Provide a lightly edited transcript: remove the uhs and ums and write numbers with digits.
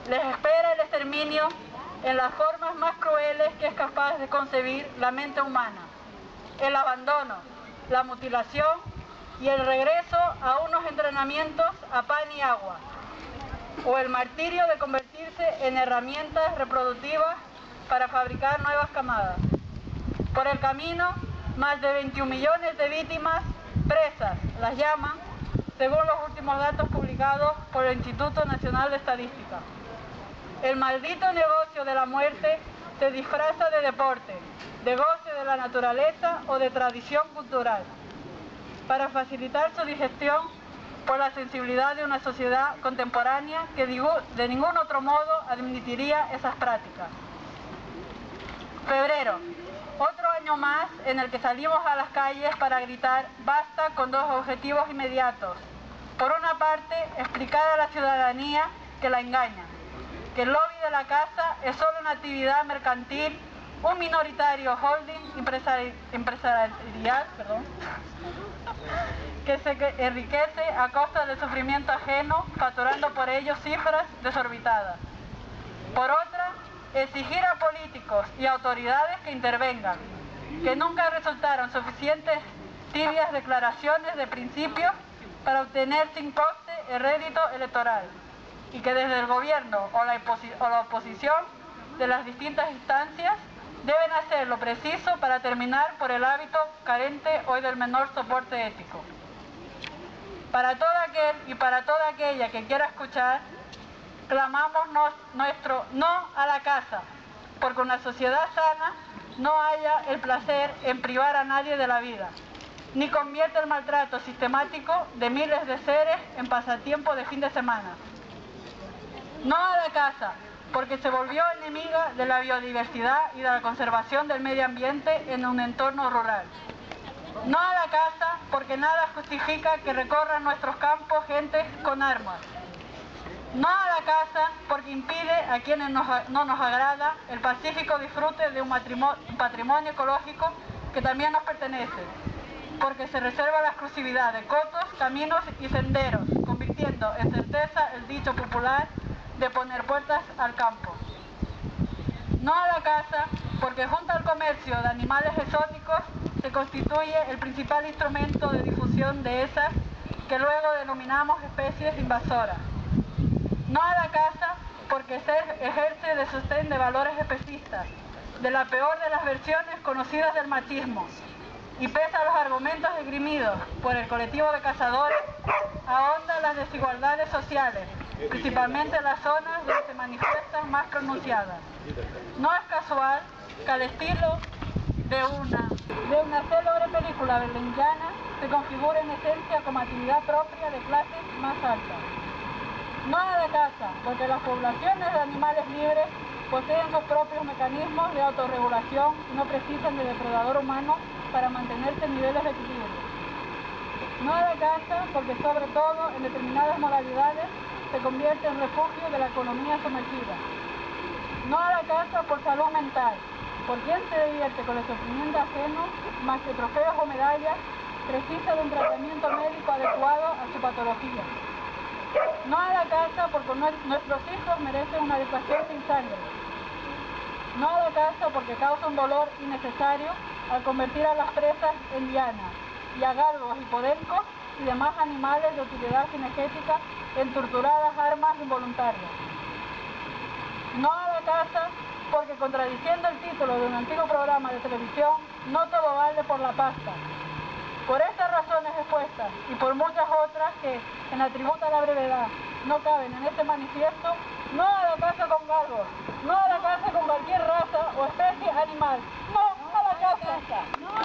Les espera el exterminio en las formas más crueles que es capaz de concebir la mente humana. El abandono, la mutilación y el regreso a unos entrenamientos a pan y agua. O el martirio de convertirse en herramientas reproductivas para fabricar nuevas camadas. Por el camino, más de 21 millones de víctimas presas, las llaman, según los últimos datos publicados por el Instituto Nacional de Estadística. El maldito negocio de la muerte se disfraza de deporte, de goce de la naturaleza o de tradición cultural, para facilitar su digestión por la sensibilidad de una sociedad contemporánea que de ningún otro modo admitiría esas prácticas. Febrero, otro año más en el que salimos a las calles para gritar basta con dos objetivos inmediatos. Por una parte, explicar a la ciudadanía que la engaña, que el lobby de la casa es solo una actividad mercantil, un minoritario holding empresarial, que se enriquece a costa del sufrimiento ajeno, facturando por ello cifras desorbitadas. Por otra, exigir a políticos y autoridades que intervengan, que nunca resultaron suficientes tibias declaraciones de principios para obtener sin coste el rédito electoral, y que desde el gobierno o la oposición de las distintas instancias deben hacer lo preciso para terminar por el hábito carente hoy del menor soporte ético. Para todo aquel y para toda aquella que quiera escuchar, clamamos nuestro no a la casa, porque una sociedad sana no haya el placer en privar a nadie de la vida, ni convierte el maltrato sistemático de miles de seres en pasatiempo de fin de semana. No a la casa, porque se volvió enemiga de la biodiversidad y de la conservación del medio ambiente en un entorno rural. No a la casa, porque nada justifica que recorran nuestros campos gentes con armas. No a la casa, porque impide a quienes no nos agrada el pacífico disfrute de un patrimonio ecológico que también nos pertenece, porque se reserva la exclusividad de cotos, caminos y senderos, convirtiendo en certeza el dicho popular de poner puertas al campo. No a la caza, porque junto al comercio de animales exóticos se constituye el principal instrumento de difusión de esas que luego denominamos especies invasoras. No a la caza, porque se ejerce de sostén de valores especistas, de la peor de las versiones conocidas del machismo, y pese a los argumentos esgrimidos por el colectivo de cazadores, ahonda las desigualdades sociales, principalmente en las zonas donde se manifiestan más pronunciadas. No es casual que al estilo de una célebre película berlingiana se configure en esencia como actividad propia de clases más altas. No a la caza, porque las poblaciones de animales libres poseen sus propios mecanismos de autorregulación y no precisan de depredador humano para mantenerse en niveles de equilibrio. No a la caza, porque sobre todo en determinadas modalidades se convierte en refugio de la economía sumergida. No a la caza por salud mental, por quien se divierte con el sufrimiento ajeno, más que trofeos o medallas, precisa de un tratamiento médico adecuado a su patología. No a la caza porque nuestros hijos merecen una educación sin sangre. No a la caza porque causa un dolor innecesario al convertir a las presas en dianas y a galgos y podencos y demás animales de utilidad cinegética en torturadas armas involuntarias. No a la caza porque, contradiciendo el título de un antiguo programa de televisión, no todo vale por la pasta. Por estas razones expuestas y por muchas otras que, en la tributa a la brevedad, no caben en este manifiesto, no a la caza con galgos, no a la caza con cualquier raza o especie animal, no a la caza.